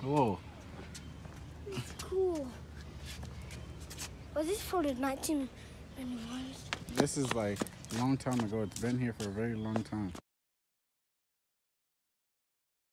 Whoa. It's cool. Was this for the 1991? This is like a long time ago. It's been here for a very long time.